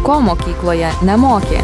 ko mokykloje nemokė.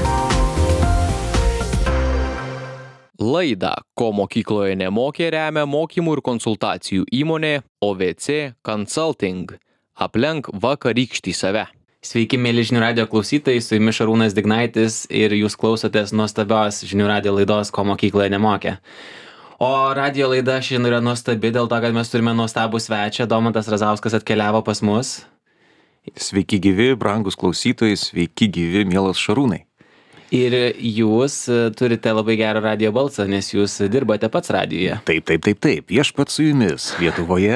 Laidą Ko mokykloje nemokė remia mokymų ir konsultacijų įmonė OVC Consulting. Aplenk vakarykštį save. Sveiki, mėly Žinių radijo klausytojai, su jumis Šarūnas Dignaitis ir jūs klausotės nuostabios Žinių radijo laidos Ko mokykloje nemokė. O radijo laida šiandien yra nuostabi dėl to, kad mes turime nuostabų svečią. Domantas Razauskas atkeliavo pas mus. Sveiki gyvi, brangus klausytojai, sveiki gyvi, mielas Šarūnai. Ir jūs turite labai gerą radijo balsą, nes jūs dirbate pats radijoje. Taip. Viešpats su jumis Lietuvoje.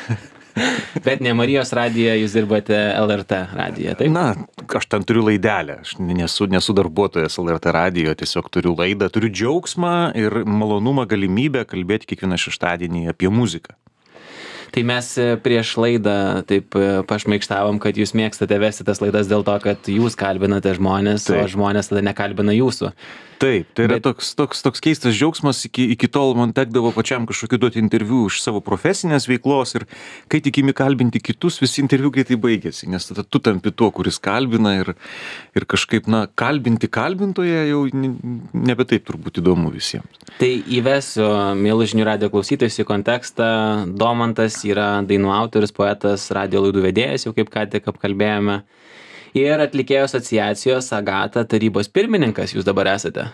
Bet ne Marijos radijoje, jūs dirbate LRT radijoje, taip? Na, aš ten turiu laidelę. Aš nesu darbuotojas LRT radijo, tiesiog turiu laidą, turiu džiaugsmą ir malonumą, galimybę kalbėti kiekvieną šeštadienį apie muziką. Tai mes prieš laidą taip pašmaikštavom, kad jūs mėgstate vesti tas laidas dėl to, kad jūs kalbinate žmonės, o žmonės tada nekalbina jūsų. Taip, tai yra toks keistas džiaugsmas, iki tol man tekdavo pačiam kažkokiu duoti interviu iš savo profesinės veiklos ir kai tik imi kalbinti kitus, visi interviu greitai baigėsi, nes tada tu tampi tuo, kuris kalbina ir kažkaip, kalbinti kalbintoje jau nebe taip turbūt įdomu visiems. Tai įvesiu, mielų Žinių radijo klausytojus, į kontekstą. Domantas yra dainų autorius, poetas, radijo laidų vedėjas, jau kaip ką tik apkalbėjome. Ir atlikėjų asociacijos Agata tarybos pirmininkas jūs dabar esate.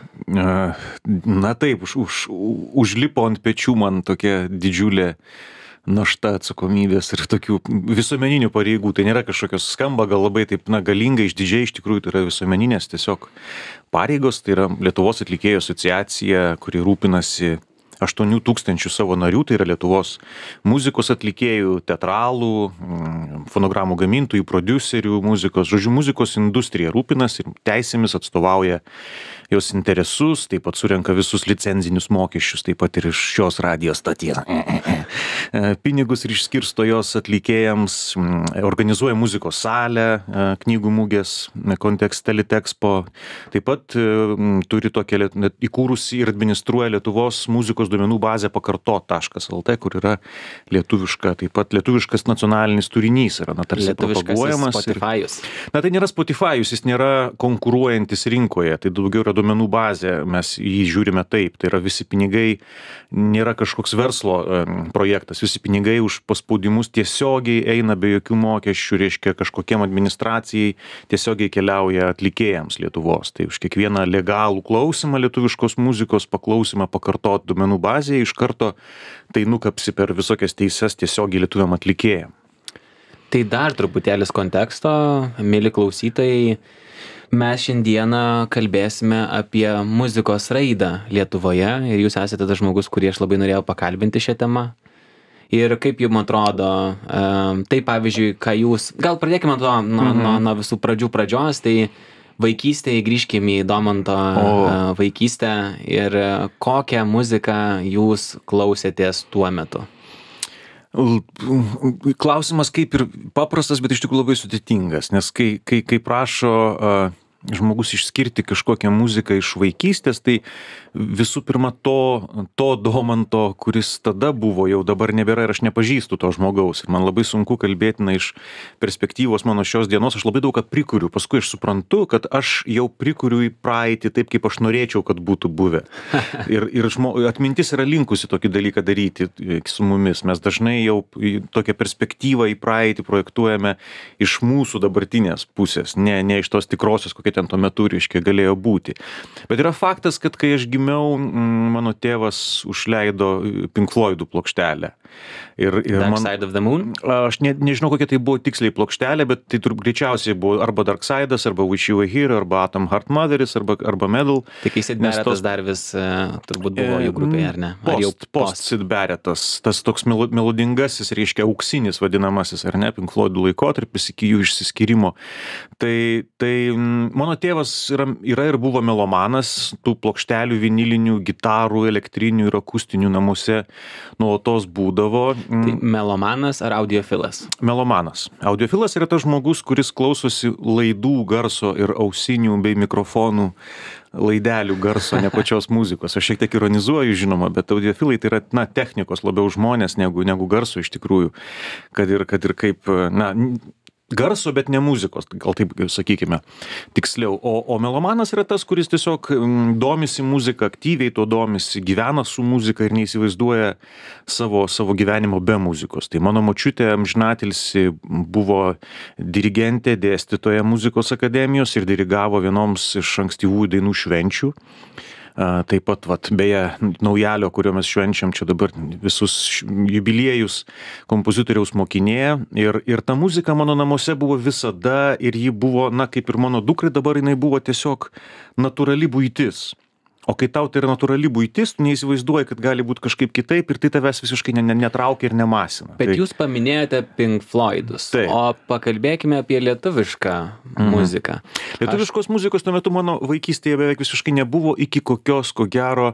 Na taip, užlipo ant pečių man tokia didžiulė našta atsakomybės ir tokių visuomeninių pareigų. Tai nėra kažkokios skamba gal labai taip galingai, išdidžiai, iš tikrųjų tai yra visuomeninės tiesiog pareigos. Tai yra Lietuvos atlikėjų asociacija, kuri rūpinasi 8,000 savo narių, tai yra Lietuvos muzikos atlikėjų, teatralų, fonogramų gamintojų, prodiuserių, muzikos industrija rūpinasi ir teisėmis atstovauja jos interesus, taip pat surenka visus licenzinius mokesčius, taip pat ir iš šios radijo stoties pinigus ir išskirsto jos atlikėjams, organizuoja muzikos salę knygų mugės kontekste Litexpo, taip pat turi tokią įkūrusi ir administruoja Lietuvos muzikos duomenų bazę pakartot.lt, kur yra lietuviška, taip pat lietuviškas nacionalinis turinys yra, tarsi propaguojamas. Spotify'us. Tai nėra Spotify'us, jis nėra konkuruojantis rinkoje, tai daugiau yra duomenų bazė, mes jį žiūrime taip, tai yra visi pinigai, nėra kažkoks verslo projektas, visi pinigai už paspaudimus tiesiogiai eina be jokių mokesčių, reiškia kažkokiem administracijai tiesiogiai keliauja atlikėjams Lietuvos. Tai už kiekvieną legalų klausimą lietuviškos muzikos paklausimą pakartot duomenų bazėje iš karto tai nukapsi per visokias teises tiesiogiai lietuviam atlikėjam. Tai dar truputėlis konteksto, mėly klausytojai, mes šiandieną kalbėsime apie muzikos raidą Lietuvoje ir jūs esate tas žmogus, kurį aš labai norėjau pakalbinti šią temą. Ir kaip jums atrodo, tai pavyzdžiui, ką jūs, gal pradėkime nuo visų pradžios, tai vaikystėje grįžkime į Domanto vaikystę ir kokią muziką jūs klausėtės tuo metu? Klausimas kaip ir paprastas, bet iš tikrųjų labai sudėtingas, nes kai prašo žmogus išskirti kažkokią muziką iš vaikystės, tai visų pirma to Domanto, kuris tada buvo, jau dabar nebėra ir aš nepažįstu to žmogaus. Ir man labai sunku kalbėti iš perspektyvos mano šios dienos, aš labai daug ką prikuriu, paskui aš suprantu, kad aš jau prikuriu į praeitį taip, kaip aš norėčiau, kad būtų buvę. Ir atmintis yra linkusi tokį dalyką daryti su mumis. Mes dažnai jau tokią perspektyvą į praeitį projektuojame iš mūsų dabartinės pusės, ne iš tos tikrosios, kokia ten tuo metu reiškia galėjo būti. Bet yra faktas, kad kai aš gimiau, mano tėvas užleido Pink Floydų plokštelę. Dark Side of the Moon? Aš nežinau, kokia tai buvo tiksliai plokštelė, bet tai greičiausiai buvo arba Dark Side'as, arba Wish You Were Here, arba Atom Heart Motheris, arba Medal. Tik Sid Barrettas dar vis turbūt buvo jų grupėje, ar ne? Post Sid Barrettas, tas toks melodingasis, reiškia auksinis vadinamasis, ar ne, Pink Floydų laikotarpis iki jų išsiskyrimo. Tai mano tėvas yra ir buvo melomanas, tų plokštelių, vinilinių, gitarų, elektrinių ir akustinių namuose nuolatos būdavo. Tai melomanas ar audiofilas? Melomanas. Audiofilas yra tas žmogus, kuris klausosi laidų garso ir ausinių bei mikrofonų laidelių garso, ne pačios muzikos. Aš šiek tiek ironizuoju, žinoma, bet audiofilai tai yra technikos labiau žmonės negu garso iš tikrųjų. Kad ir kaip, garso, bet ne muzikos, gal taip sakykime tiksliau. O melomanas yra tas, kuris tiesiog domisi muzika, aktyviai to domisi, gyvena su muzika ir neįsivaizduoja savo gyvenimo be muzikos. Tai mano močiutė amžinatilsi buvo dirigentė, dėstytoja muzikos akademijos ir dirigavo vienoms iš ankstyvųjų dainų švenčių. Taip pat, beje, naujalio, kurio mes švenčiam čia dabar visus jubiliejus, kompozitoriaus mokinė. Ir ta muzika mano namuose buvo visada ir ji buvo, kaip ir mano dukrai dabar, jinai buvo tiesiog natūrali buitis. O kai tau tai yra natūrali buitis, tu neįsivaizduoji, kad gali būti kažkaip kitaip ir tai tavęs visiškai netraukia ir nemasina. Bet jūs paminėjote Pink Floydus, Taip. o pakalbėkime apie lietuvišką muziką. Lietuviškos muzikos tuo metu mano vaikystėje beveik visiškai nebuvo iki kokios, ko gero,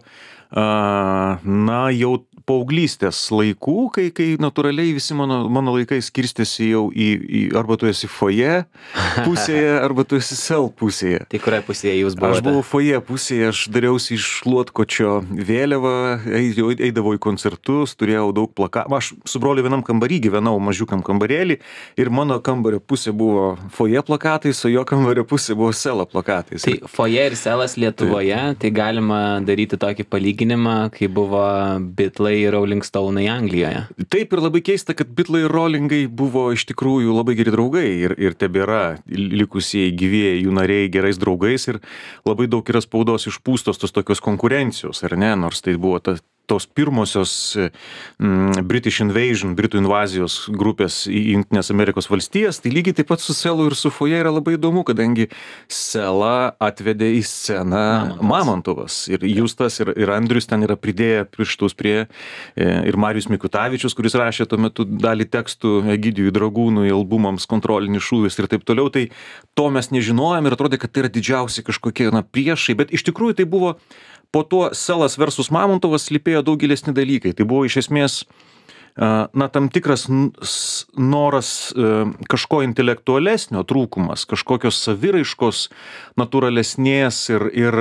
jau paauglystės laikų, kai natūraliai visi mano laikai skirstėsi jau į arba tu esi foje pusėje, arba tu esi sel pusėje. Tai kurioje pusėje jūs buvote? Aš buvau foje pusėje, aš dariausi iš Šluotkočio vėliavą, eidavau į koncertus, turėjau daug plakatų. Aš su broliu vienam kambarį gyvenau, mažiukam kambarėlį, ir mano kambario pusė buvo foje plakatais, o jo kambario pusė buvo selo plakatais. Tai foje ir selas Lietuvoje, tai galima daryti tokį palyginimą, kai buvo Beatlai ir Rolling Stone'ai Anglijoje. Taip, ir labai keista, kad Beatlai ir Rollingai buvo iš tikrųjų labai geri draugai ir tebėra likusieji gyvieji jų nariai gerais draugais ir labai daug yra spaudos išpūstos tos tokios konkurencijos, ar ne, nors tai buvo tos pirmosios British Invasion, Britų invazijos grupės į Jungtines Amerikos valstijas, tai lygiai taip pat su Selu ir su foje yra labai įdomu, kadangi Selą atvedė į sceną Mamontovas ir Justas ir Andrius ten yra pridėję pirštus prie ir Marijus Mikutavičius, kuris rašė tuo metu dalį tekstų Egidijui Dragūnui albumams Kontrolinis šūvis ir taip toliau, tai to mes nežinojom ir atrodė, kad tai yra didžiausi kažkokie priešai, bet iš tikrųjų tai buvo po to Selas versus Mamontovas slypėjo daug gilesni dalykai. Tai buvo iš esmės tam tikras noras kažko intelektualesnio trūkumas, kažkokios saviraiškos natūralesnės ir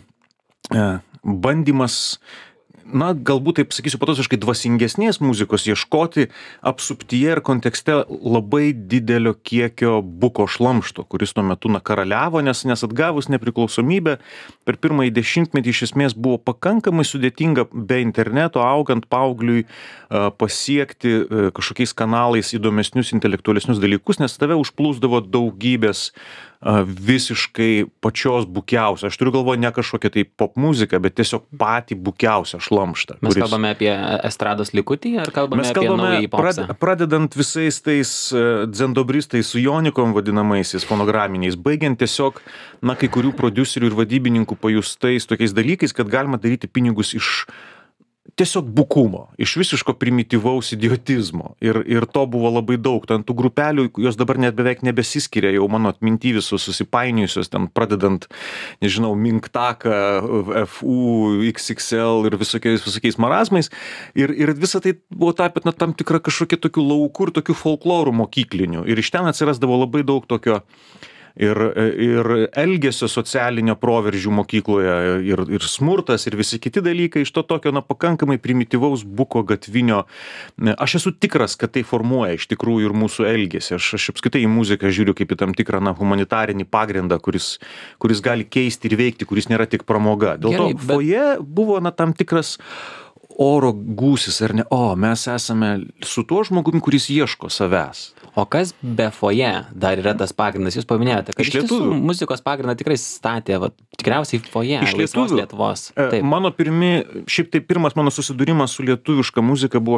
bandymas, galbūt taip sakysiu, patosiškai dvasingesnės muzikos ieškoti apsuptyje ir kontekste labai didelio kiekio buko šlamšto, kuris tuo metu karaliavo, nes atgavus nepriklausomybę per pirmąjį dešimtmetį iš esmės buvo pakankamai sudėtinga be interneto augant paaugliui pasiekti kažkokiais kanalais įdomesnius intelektualesnius dalykus, nes tave užplūsdavo daugybės visiškai pačios bukiausią. Aš turiu galvoje ne kažkokią tai pop muziką, bet tiesiog patį bukiausią šlamštą. Mes kalbame apie estrados likutį ar kalbame apie naująjį popsą? Pradedant visais tais dzendobristais su Jonikom vadinamaisiais fonograminiais, baigiant tiesiog, kai kurių prodiuserių ir vadybininkų pajustais tokiais dalykais, kad galima daryti pinigus iš tiesiog bukumo, iš visiško primityvaus idiotizmo. Ir to buvo labai daug. Ten tų grupelių, jos dabar net beveik nebesiskiria, jau mano atminty visus susipainiojusios, ten pradedant, nežinau, Minktaką, FU, XXL ir visokiais marazmais. Ir visa tai buvo tapę tam tikrą kažkokį tokių laukų ir tokių folklorų mokyklinių. Ir iš ten atsirasdavo labai daug tokio ir elgesio socialinio proveržių mokykloje, ir smurtas, ir visi kiti dalykai iš to tokio, pakankamai primityvaus buko gatvinio. Aš esu tikras, kad tai formuoja iš tikrųjų ir mūsų elgesį. Aš apskritai į muziką žiūriu kaip į tam tikrą humanitarinį pagrindą, kuris gali keisti ir veikti, kuris nėra tik pramoga. Dėl to foje buvo tam tikras oro gūsis, ar ne? Mes esame su tuo žmogumi, kuris ieško savęs. O kas be foje dar yra tas pagrindas? Jūs paminėjote, kad iš tiesų muzikos pagrindą tikrai statė, tikriausiai foje, laisvos Lietuvos. Mano pirmas mano susidūrimas su lietuviška muzika buvo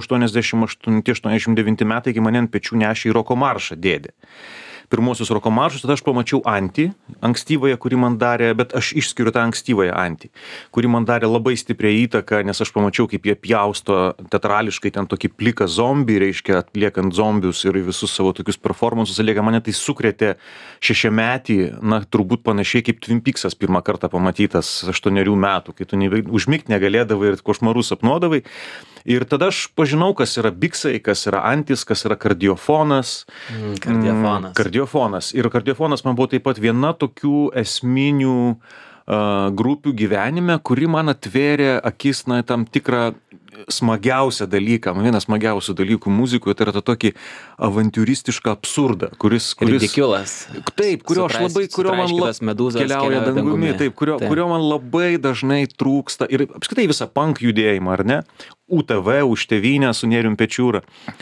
88-89 metai, kai mane ant pečių nešė į roko maršą dėdė. Pirmosius roko maršus, tada aš pamačiau Antį, ankstyvąją, kuri man darė, bet aš išskiriu tą ankstyvąją Antį, kuri man darė labai stiprią įtaką, nes aš pamačiau, kaip jie pjausto teatrališkai ten tokį pliką zombį, reiškia, atliekant zombius ir visus savo tokius performansus, mane tai sukrėtė 6-metį, turbūt panašiai kaip Twin Peaksas pirmą kartą pamatytas 8 metų, kai tu užmigt negalėdavai ir košmarus sapnuodavai. Ir tada aš pažinau, kas yra biksai, kas yra Antis, kas yra kardiofonas. Kardiofonas. Ir kardiofonas man buvo taip pat viena tokių esminių grupių gyvenime, kuri man atvėrė akis tam tikrą smagiausią dalyką, vienas smagiausių dalykų muzikoje, tai yra tą tokį avantiūristišką absurdą, kuris Ridiculous. Taip, kurio man keliauja dangumi, taip, kurio man labai dažnai trūksta ir apskritai visą punk judėjimą, ar ne? UTV, už tėvynę su Nerijum Pečiūra.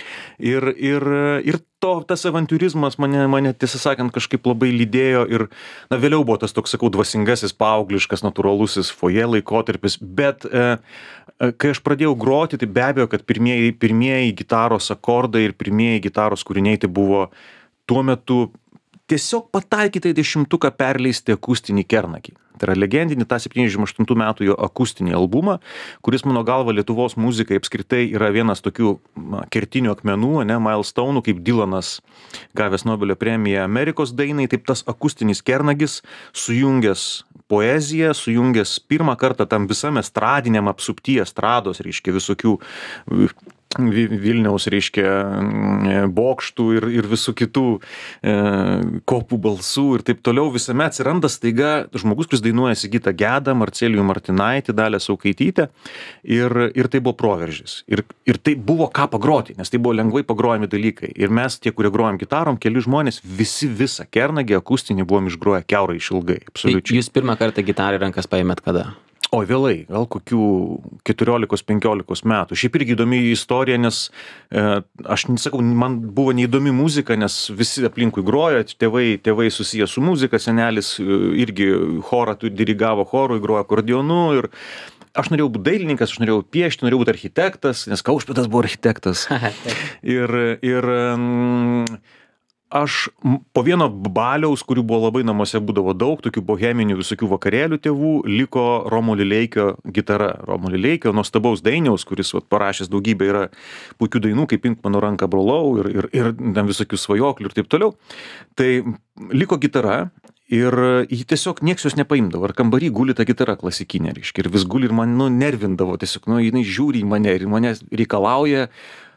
Ir tas avantiūrizmas mane tiesą sakant kažkaip labai lydėjo ir, na, vėliau buvo tas toks, sakau, dvasingasis, paaugliškas, natūralusis foje laikotarpis, bet kai aš pradėjau groti, tai be abejo, kad pirmieji gitaros akordai ir pirmieji gitaros kūriniai tai buvo tuo metu tiesiog pataikyti į 10-tuką perleisti akustinį Kernagį. Tai yra legendinį tą 78 metų jo akustinį albumą, kuris mano galva Lietuvos muzikai apskritai yra vienas tokių kertinių akmenų, ne, milestone'ų, kaip Dylanas gavęs Nobelio premiją Amerikos dainai, taip tas akustinis Kernagis sujungęs poeziją, sujungęs pirmą kartą tam visam estradiniam apsupty estrados, reiškia visokių Vilniaus, reiškia, bokštų ir visų kitų kopų balsų ir taip toliau, visame atsiranda staiga žmogus, kuris dainuoja Sigitą Gedą, Marcelijų Martinaitį, Dalią Saukaitytę ir tai buvo proveržis. Ir tai buvo ką pagroti, nes tai buvo lengvai pagrojami dalykai. Ir mes, tie, kurie grojam gitarom, keli žmonės, visi visą Kernagį akustinį buvom išgroję kiaurai išilgai, absoliučiai. Jūs pirmą kartą gitarą į rankas paėmėt kada? O vėlai, gal kokių 14-15 metų. Šiaip irgi įdomi istorija, nes aš nesakau, man buvo neįdomi muzika, nes visi aplinkui grojo, tėvai susiję su muzika, senelis irgi chorą dirigavo chorui, grojo akordeonu ir aš norėjau būti dailininkas, aš norėjau piešti, norėjau būti architektas, nes Kaušpėdas buvo architektas. Ir aš po vieno baliaus, kurių buvo labai namuose būdavo daug, tokių boheminių visokių vakarėlių tėvų, liko Romo Lileikio gitara. Romo Lileikio, nuostabaus dainiaus, kuris parašęs daugybę yra puikių dainų, kaip Imk mano ranką brolau ir ten visokių svajoklių ir taip toliau. Tai liko gitara ir jį tiesiog nieks jos nepaimdavo. Ar kambarį guli ta gitara klasikinė, reiškia, ir vis guli ir man nervindavo, tiesiog, jinai žiūri į mane ir mane reikalauja,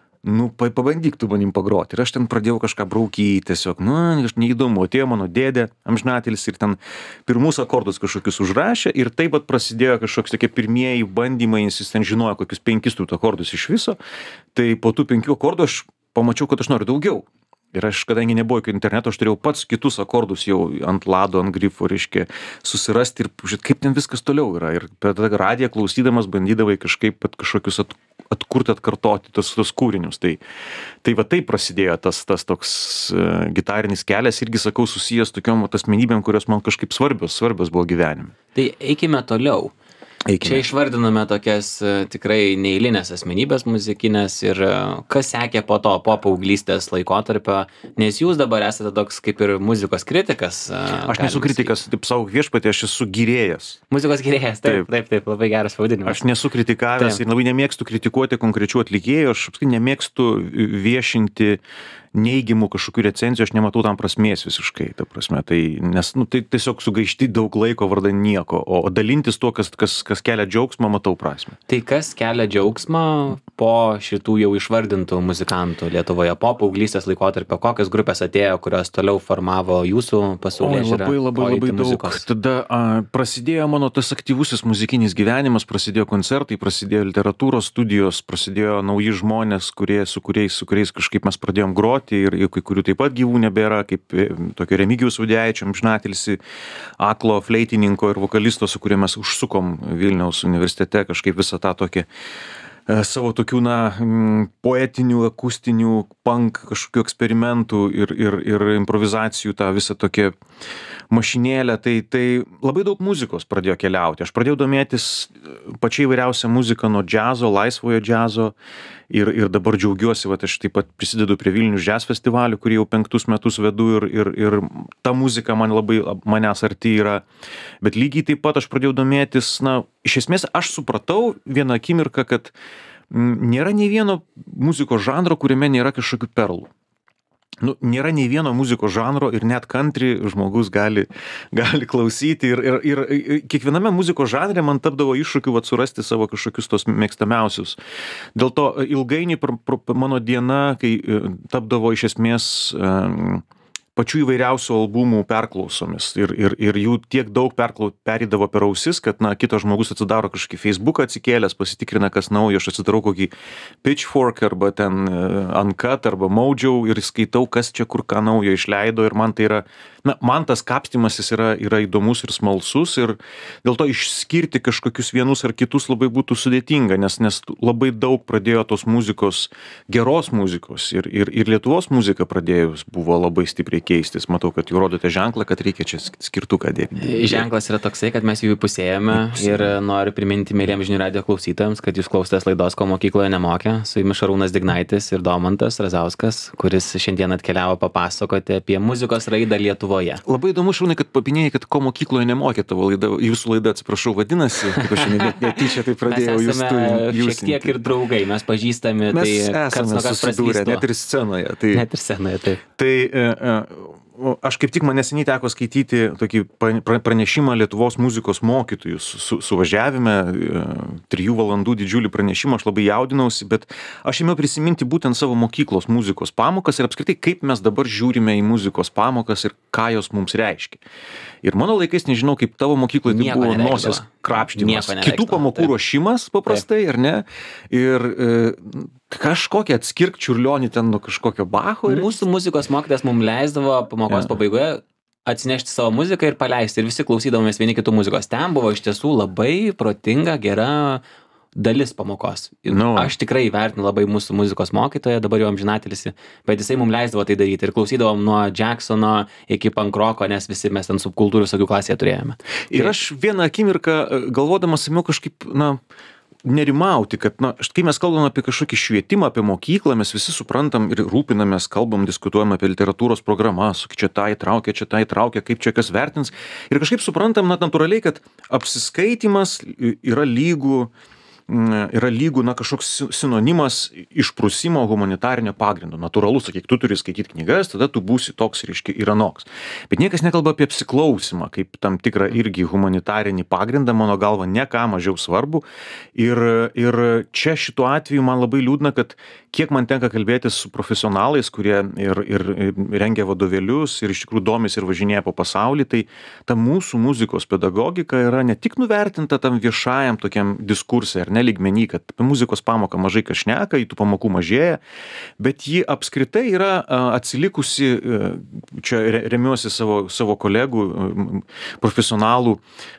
pabandyk tu manim pagroti. Ir aš ten pradėjau kažką braukyti, tiesiog, neįdomu, atėjo mano dėdė, amžinatelis, ir ten pirmus akordus kažkokius užrašė, ir taip pat prasidėjo kažkoks tokie pirmieji bandymai, jis ten žinojo kokius 5 akordus iš viso, tai po tų 5 akordų aš pamačiau, kad aš noriu daugiau. Ir aš, kadangi nebuvo iki interneto, aš turėjau pats kitus akordus jau ant lado, ant grifo, reiškia, susirasti ir žiūrėti, kaip ten viskas toliau yra. Ir per tą radiją klausydamas bandydavai kažkaip kažkokius atkurti, atkartoti tos kūrinius. Tai va taip prasidėjo tas toks gitarinis kelias, irgi sakau, susijęs tokiom asmenybėm, kurios man kažkaip svarbios buvo gyvenime. Tai eikime toliau. Čia išvardiname tokias tikrai neeilinės asmenybės muzikinės ir kas sekė po to, po paauglystės laikotarpio, nes jūs dabar esate toks kaip ir muzikos kritikas. Aš nesu kritikas, taip savo viešpatį, aš esu gyrėjas. Muzikos gyrėjas, taip, labai geras pavadinimas. Aš nesu kritikavęs ir labai nemėgstu kritikuoti konkrečių atlikėjų, aš nemėgstu viešinti neigiamų kažkokių recenzijų, aš nematau tam prasmės visiškai, ta prasme, nes tai tiesiog sugaišti daug laiko vardan nieko, o dalintis tuo, kas kelia džiaugsmą, matau prasmę. Tai kas kelia džiaugsmą po šitų jau išvardintų muzikantų Lietuvoje, po paauglystės laikotarpio, kokios grupės atėjo, kurios toliau formavo jūsų pasaulėžiūrą? Labai daug. Tada prasidėjo mano tas aktyvusis muzikinis gyvenimas, prasidėjo koncertai, prasidėjo literatūros studijos, prasidėjo nauji žmonės, su kuriais kažkaip mes pradėjom groti, ir kai kurių taip pat gyvų nebėra, kaip tokio Remigijaus Udeičio, amžinatilsį, aklo fleitininko ir vokalisto, su kuriuo mes užsukom Vilniaus universitete kažkaip visą tą tokį savo tokių, poetinių, akustinių, punk kažkokių eksperimentų ir improvizacijų, tą visą tokią mašinėlę, tai labai daug muzikos pradėjo keliauti. Aš pradėjau domėtis pačiai įvairiausią muziką nuo džiazo, laisvojo džiazo ir dabar džiaugiuosi, aš taip pat prisidedu prie Vilnius Jazz Festivalių, kurį jau 5 metus vedu ir ta muzika manęs arti yra. Bet lygiai taip pat aš pradėjau domėtis, iš esmės aš supratau vieną akimirką, kad nėra nei vieno muzikos žanro, kuriame nėra kažkokių perlų. Nėra nei vieno muzikos žanro ir net country žmogus gali klausyti ir kiekviename muzikos žanre man tapdavo iššūkių surasti savo kažkokius tos mėgstamiausius. Dėl to ilgainiui mano diena, kai tapdavo iš esmės pačių įvairiausių albumų perklausomis ir jų tiek daug perėdavo per ausis, kad, na, kitas žmogus atsidaro kažkokį Facebooką atsikėlęs, pasitikrina, kas naujo, aš atsidarau kokį Pitchfork arba ten Uncut arba Mojo ir skaitau, kas čia kur ką naujo išleido ir man tai yra, na, man tas kapstymasis yra įdomus ir smalsus ir dėl to išskirti kažkokius vienus ar kitus labai būtų sudėtinga, nes labai daug pradėjo tos muzikos, geros muzikos ir Lietuvos muzika pradėjus buvo labai stipriai keistis. Matau, kad jūs rodote ženklą, kad reikia čia skirtuką dėti. Ženklas yra toksai, kad mes jau įpusėjame ir noriu priminti mėlyjams Žinių radijo klausytojams, kad jūs klausotės laidos Ko mokykloje nemokė. Su jumis Šarūnas Dignaitis ir Domantas Razauskas, kuris šiandien atkeliavo papasakoti apie muzikos raidą Lietuvoje. Labai įdomu, Šarūnai, kad papinėjai, kad Ko mokykloje nemokė tavo laida, jūsų laida, atsiprašau, vadinasi, kaip aš netyčia tai pradėjau. Mes esame šiek tiek ir draugai, mes pažįstami, mes esame susidūrę, net ir scenoje. Net ir scenoje, taip. Tai aš kaip tik man neseniai teko skaityti tokį pranešimą Lietuvos muzikos mokytojų suvažiavime, 3 valandų didžiulį pranešimą, aš labai jaudinausi, bet aš ėmiau prisiminti būtent savo mokyklos muzikos pamokas ir apskritai, kaip mes dabar žiūrime į muzikos pamokas ir ką jos mums reiškia. Ir mano laikais, nežinau, kaip tavo mokykloje tai buvo nosies krapštymas, kitų pamokų ruošimas paprastai, ar ne? Ir kažkokią atskirk Čiurlionį ten nuo kažkokio Bacho. Mūsų muzikos mokytojas mums leisdavo pamokos pabaigoje atsinešti savo muziką ir paleisti. Ir visi klausydavomės vieni kitų muzikos. Ten buvo iš tiesų labai protinga, gera dalis pamokos. Aš tikrai vertinu labai mūsų muzikos mokytoją, dabar jau amžinatilisi, bet jisai mums leisdavo tai daryti. Ir klausydavom nuo Jacksono iki pankroko, nes visi mes ten subkultūrų visokių klasėje turėjome. Ir aš vieną akimirką galvodamas ėmiau kažkaip, nerimauti, kad, kai mes kalbam apie kažkokį švietimą, apie mokyklą, mes visi suprantam ir rūpinamės, kalbam, diskutuojam apie literatūros programas, čia tą įtraukia, kaip čia kas vertins. Ir kažkaip suprantam, natūraliai, kad apsiskaitimas yra lygų, kažkoks sinonimas išprusimo humanitarinio pagrindo. Natūralu, sakyk, tu turi skaityti knygas, tada tu būsi toks, reiškia, ir anoks. Bet niekas nekalba apie apsiklausimą, kaip tam tikrą irgi humanitarinį pagrindą, mano galva, ne ką mažiau svarbu. Ir čia šituo atveju man labai liūdna, kad kiek man tenka kalbėtis su profesionalais, kurie ir rengia vadovėlius, ir iš tikrųjų domis ir važinėja po pasaulį, tai ta mūsų muzikos pedagogika yra ne tik nuvertinta tam viešajam tokiam diskursui, ar ne lygmenį, kad apie muzikos pamoką mažai kas šneka, tų pamokų mažėja, bet ji apskritai yra atsilikusi, čia remiuosi savo kolegų, profesionalų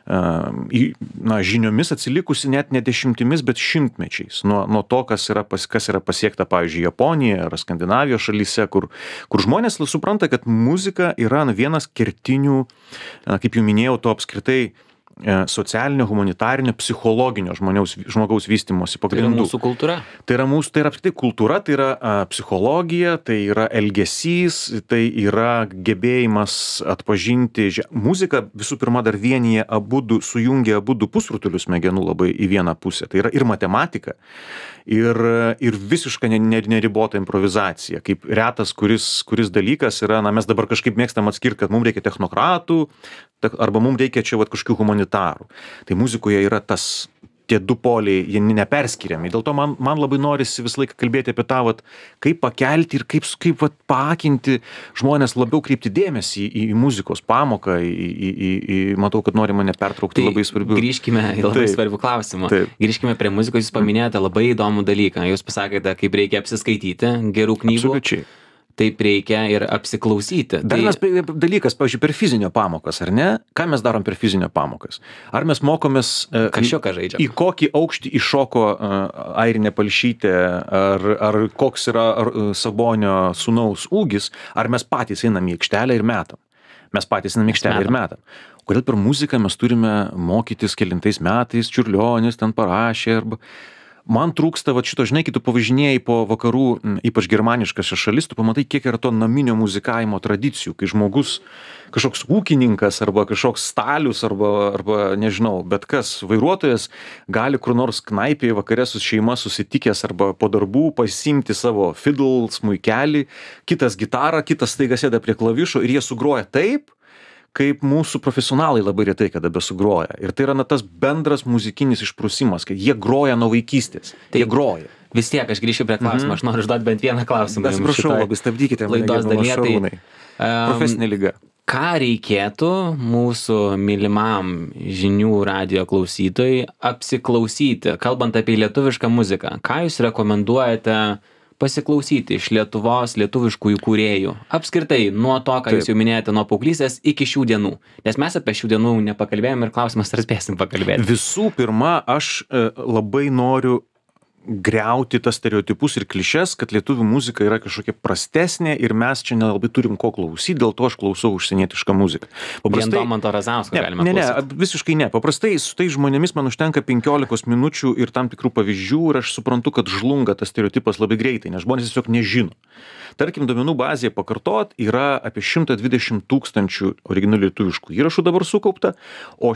žiniomis, atsilikusi net ne dešimtimis, bet šimtmečiais nuo to, kas yra pasiekta, pavyzdžiui, Japonijoje ar Skandinavijos šalyse, kur žmonės supranta, kad muzika yra vienas kertinių, kaip jau minėjau, to apskritai socialinio, humanitarinio, psichologinio žmogaus vystymosi pagrindų. Tai yra mūsų kultūra. Tai yra apskritai kultūra, tai yra psichologija, tai yra elgesys, tai yra gebėjimas atpažinti. Muzika visų pirma dar vienyje sujungia abudu pusrutulius smegenų labai į vieną pusę. Tai yra ir matematika, ir visiška neribota improvizacija. Kaip retas, kuris dalykas yra, mes dabar kažkaip mėgstam atskirti, kad mums reikia technokratų, arba mums reikia čia kažkokių humanitarų. Tai muzikoje yra tie du poliai, jie neperskiriami. Dėl to man labai norisi visą laiką kalbėti apie tą, kaip pakelti ir kaip paakinti žmonės labiau kreipti dėmesį į muzikos pamoką, matau, kad nori mane pertraukti labai svarbių. Grįžkime į labai svarbių klausimą. Grįžkime prie muzikos, jūs paminėjote labai įdomų dalyką. Jūs pasakėte, kaip reikia apsiskaityti gerų knygų. Absoliučiai. Taip reikia ir apsiklausyti. Dar vienas dalykas, pavyzdžiui, per fizinio pamokas, ar ne? Ką mes darom per fizinio pamokas? Ar mes mokomės, į kokį aukštį iššoko Airinė Palšytė, ar koks yra Sabonio sūnaus ūgis, ar mes patys einam į aikštelę ir metam? Mes patys einam į aikštelę ir metam. Kodėl per muziką mes turime mokytis kelintais metais, Čiurlionis ten parašė, arba... Man trūksta šito, žinai, kai tu pavažinėjai po vakarų, ypač germaniškas šalis, tu pamatai, kiek yra to naminio muzikavimo tradicijų, kai žmogus, kažkoks ūkininkas arba kažkoks stalius arba nežinau, bet kas, vairuotojas gali kur nors knaipėje vakare su šeima susitikęs arba po darbų pasiimti savo fiddle, smuikelį, kitas gitarą, kitas staiga sėda prie klavišo ir jie sugroja taip, kaip mūsų profesionalai labai retai kada besugroja. Ir tai yra tas bendras muzikinis išprusimas, kad jie groja nuo vaikystės. Jie groja. vis tiek aš grįšiu prie klausimo, aš noriu užduoti bent vieną klausimą. Atsiprašau, labai stabdykite mane, laidos gerbiamas dalyje. Šarūnai. Profesinė liga. Ką reikėtų mūsų mylimam žinių radijo klausytojui apsiklausyti, kalbant apie lietuvišką muziką? Ką jūs rekomenduojate pasiklausyti iš Lietuvos lietuviškųjų kūrėjų? Apskritai, nuo to, ką jūs jau minėjote, nuo paauglystės iki šių dienų. Nes mes apie šių dienų nepakalbėjom ir klausimas, ar spėsim pakalbėti. Visų pirma, aš labai noriu griauti tas stereotipus ir klišes, kad lietuvių muzika yra kažkokia prastesnė ir mes čia nelabai turim ko klausyti, dėl to aš klausau užsienietišką muziką. Vien Domanto Razausko galima klausyti. Visiškai ne. Paprastai su tais žmonėmis man užtenka 15 minučių ir tam tikrų pavyzdžių ir aš suprantu, kad žlunga tas stereotipas labai greitai, nes žmonės tiesiog nežino. Tarkim, duomenų bazėje pakartot yra apie 120 000 originalių lietuviškų įrašų dabar sukaupta, o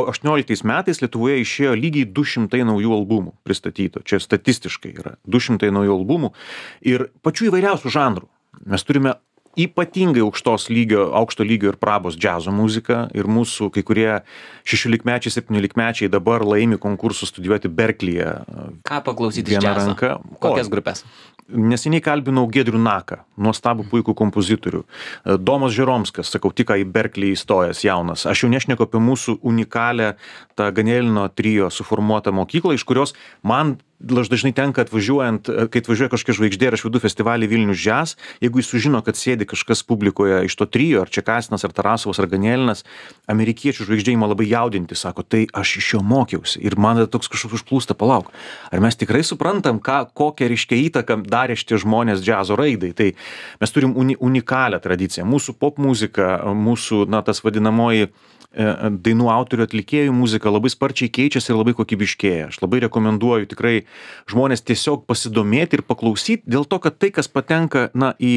18 metais Lietuvoje išėjo lygiai 200 naujų albumų pristatyto. Čia statistiškai yra 200 naujų albumų ir pačių įvairiausių žanrų. Mes turime ypatingai aukšto lygio ir prabos džiazo muziką ir mūsų kai kurie 16-mečiai, 17-mečiai dabar laimi konkursus studijuoti Berklyje. Ką paklausyti iš džiazo? Kokias grupės? Neseniai kalbinau Giedrių Naką, nuostabų puikų kompozitorių. Domas Žeromskas, sakau, tik į Berklį įstojęs jaunas. Aš jau nešneku apie mūsų unikalią tą Ganelino trio suformuotą mokyklą, iš kurios man dažnai tenka atvažiuojant, kai atvažiuoja kažkokia žvaigždė ir aš vedu festivalį Vilnius Jazz, jeigu jis sužino, kad sėdi kažkas publikoje iš to trio, ar Čekasinas, ar Tarasovas, ar Ganelinas, amerikiečių žvaigždė ima labai jaudinti, sako, tai aš iš jo mokiausi ir man toks kažkoks užplūsta, palauk. Ar mes tikrai suprantam, kokią ryškią įtaką darė šitie žmonės džiazo raidai? Tai mes turim unikalią tradiciją. Mūsų pop muzika, mūsų, tas vadinamoji dainų autorių atlikėjų muzika labai sparčiai keičiasi ir labai kokybiškėja. Aš labai rekomenduoju tikrai žmonės tiesiog pasidomėti ir paklausyti, dėl to, kad tai, kas patenka,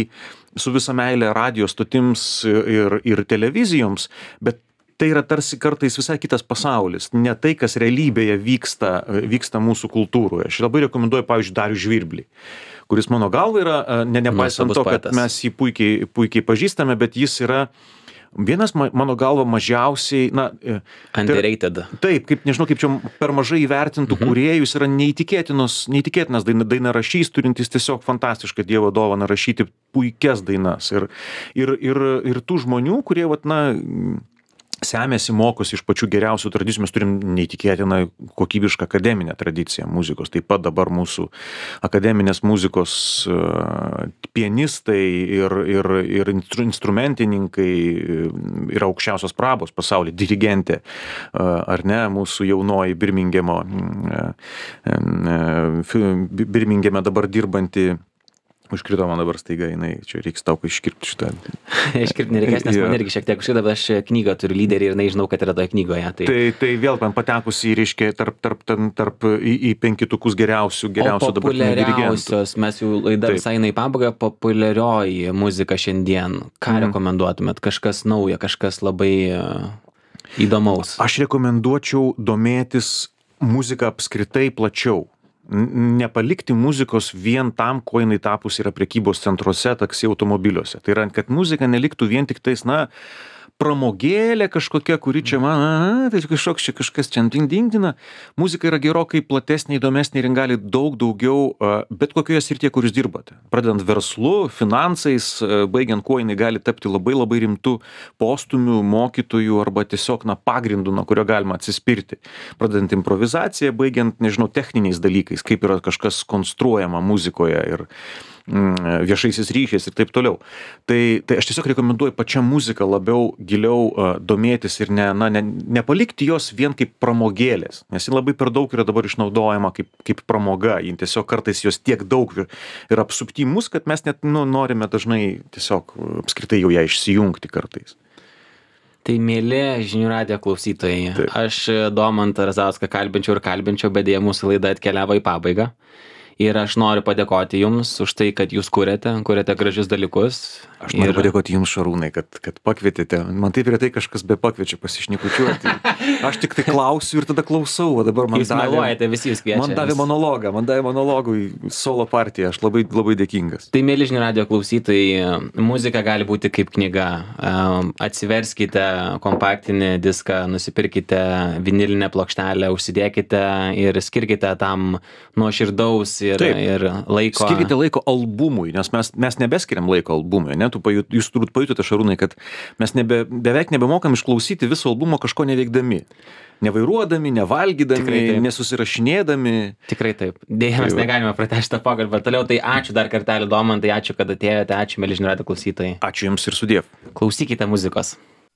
su visa meilė radio stotims ir televizijoms, bet tai yra tarsi kartais visai kitas pasaulis, ne tai, kas realybėje vyksta mūsų kultūroje. Aš labai rekomenduoju, pavyzdžiui, Darių Žvirblį, kuris mano galva yra, nepaisant to, kad mes jį puikiai pažįstame, bet jis yra vienas, mano galva, mažiausiai, underrated. Taip, nežinau, kaip čia per mažai įvertintų kūrėjus, yra neįtikėtinas dainarašys, turintis tiesiog fantastišką Dievo dovaną rašyti puikias dainas. Ir tų žmonių, kurie, semėsi, mokosi iš pačių geriausių tradicijų, mes turim neįtikėtiną kokybišką akademinę tradiciją muzikos. Taip pat dabar mūsų akademinės muzikos pianistai ir instrumentininkai yra aukščiausios prabos pasaulyje, dirigentė, ar ne, mūsų jaunoji Birmingeme dabar dirbanti. Užkrito man dabar staiga, čia reiks tau iškirpti šitą. Iškirpti nereikės, nes man irgi šiek tiek užkrito, bet aš knygą turiu lyderį ir žinau, kad yra toje knygoje. Tai vėl man patekusi, reiškia, tarp į penketukus geriausių dabartinių dirigentų. Populiariausios, mes jau laida visai į pabaigą, populiarioji muzika šiandien. Ką rekomenduotumėt? Kažkas nauja, kažkas labai įdomaus? Aš rekomenduočiau domėtis muziką apskritai plačiau. Nepalikti muzikos vien tam, ko jinai tapus yra prekybos centruose, taksi automobiliuose. Tai yra, kad muzika neliktų vien tik tais, pramogėlė kažkokia, kuri čia tai kažkas čia dingdina. Muzika yra gerokai platesnė, įdomesnė ir gali daug daugiau, bet kokioje srityje, kur jūs dirbate. Pradedant verslu, finansais, baigiant kuo jinai gali tapti labai labai rimtų postumių, mokytojų arba tiesiog pagrindų, nuo kurio galima atsispirti. Pradedant improvizaciją, baigiant, nežinau, techniniais dalykais, kaip yra kažkas konstruojama muzikoje ir viešaisiais ryšiais ir taip toliau. Tai aš tiesiog rekomenduoju pačią muziką labiau, giliau domėtis ir nepalikti jos vien kaip pramogėlės, nes ji labai per daug yra dabar išnaudojama kaip pramoga, ji tiesiog kartais jos tiek daug ir apsupti mus, kad mes net norime dažnai tiesiog apskritai jau ją išsijungti kartais. Tai mėly žinių radijo klausytojai, aš Domantą Razauską kalbinčiau, bet dėja mūsų laida atkeliavo į pabaigą. Ir aš noriu padėkoti jums už tai, kad jūs kuriate gražius dalykus. Aš noriu padėkoti jums, Šarūnai, kad pakvietėte. Man taip retai kažkas be pakviečia pasišnekučiuoti. Aš tik tai klausiu ir tada klausau, o dabar man meluojate, visi jūs kviečia. Man davė monologų į solo partiją. Aš labai, labai dėkingas. Tai mėly žinių radijo klausytojai, muzika gali būti kaip knyga. Atsiverskite kompaktinį diską, nusipirkite vinilinę plokštelę, užsidėkite ir skirkite tam nuoširdaus ir laiko. Skirkite laiko albumui, nes mes nebeskiriam laiko albumui, ne? Jūs turbūt pajutote, Šarūnai, kad mes beveik nebemokam išklausyti viso albumo kažko neveikdami. Nevairuodami, nevalgydami, nesusirašinėdami. Tikrai taip. Dėja, mes negalime pratęsti tą pokalbį toliau. Tai ačiū dar kartelį, Domantai, ačiū, kad atėjote, ačiū, mėly žinių radijo klausytojai. Ačiū Jums ir sudiev. Klausykite muzikos.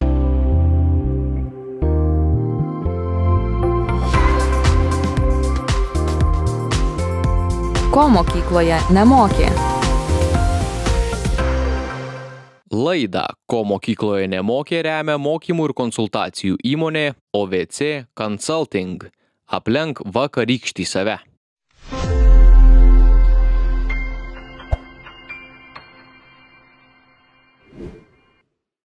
Ko mokykloje nemokė? Laidą Ko mokykloje nemokė remia mokymų ir konsultacijų įmonė OVC Consulting. Aplenk vakarykštį save.